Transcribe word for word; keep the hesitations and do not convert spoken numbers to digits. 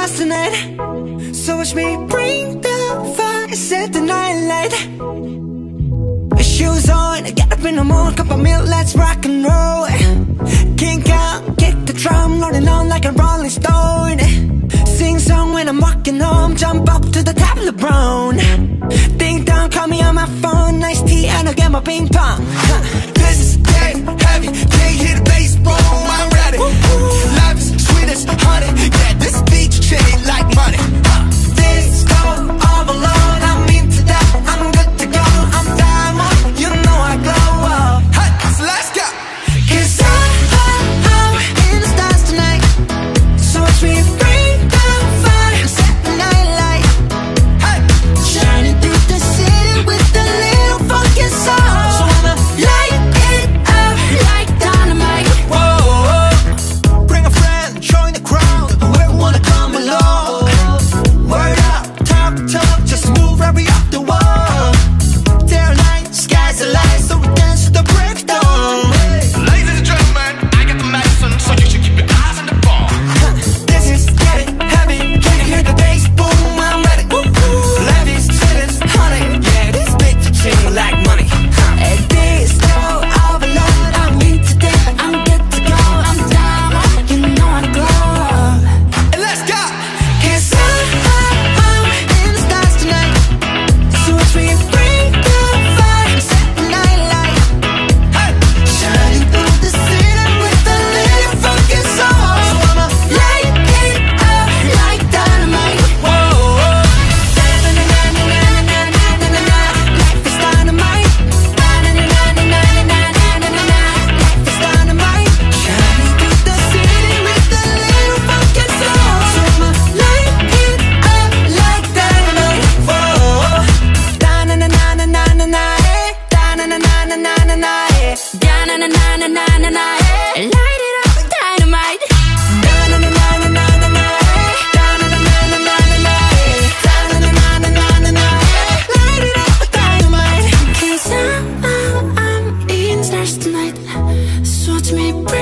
stars tonight. So watch me bring the fire, set the night light. Shoes on, get up in the morning, cup of milk, let's rock and roll. Kink out, kick the drum, rolling on like a rolling stone. Sing song when I'm walking home, jump up to the top of the brown. Ding dong, call me on my phone, nice tea and I'll get my ping pong. This is getting heavy, can't hear the bass, boom, I'm ready. Life is sweet as honey, yeah, this beat chain like money. This go all alone, I'm into that, I'm good to go, I'm diamond, you know I glow up. Hey, so let's go. Cause I, I, I'm in the stars tonight. So watch me bring the fire, set the night light. Hey, Shining through the city with a little funky soul. So I'ma light it up like dynamite. whoa, bring a friend, join the crowd, whoever wanna come along. Word up, talk, talk, just move right up the wall. Day or night, sky's the light, so we dance to the break of dawn. Ladies and gentlemen, I got the medicine, so you should keep your eyes on the ball. This is getting heavy, can you hear the bass? Boom, I'm ready. Life is sweet as honey, yeah, this beat chain like money. And this go overload, I'm into that, I'm good to go, I'm down, you know I glow. And let's go. Cause I, I, I'm in the stars tonight. So watch me bring the fire, set the night light. Hey, Shining through the city with a little funky soul. So I'ma light it up like dynamite. whoa, Na-na-na-na-na-na-na-na-na-na. Life is dynamite. Na-na-na-na-na-na-na-na-na. Life is dynamite. Shining through the city with a little funky soul. So I'ma light it up like dynamite. Da-na-na-na-na-na-na-na, eh. Da-na-na-na-na-na-na, eh. Da-na-na-na-na-na-na, eh. Light it up like dynamite. Da-na-na-na-na-na-na, eh. Da-na-na-na-na-na-na, eh. Da-na-na-na-na-na-na, eh. Light it up like dynamite. 'Cause I'm, I'm, I'm in the stars tonight. So watch me